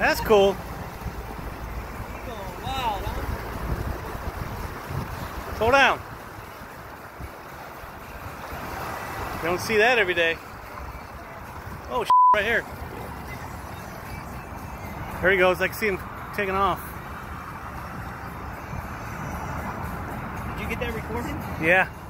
That's cool. Going wild, huh? Slow down. You don't see that every day. Oh, right here. There he goes. I can see him taking off. Did you get that recording? Yeah.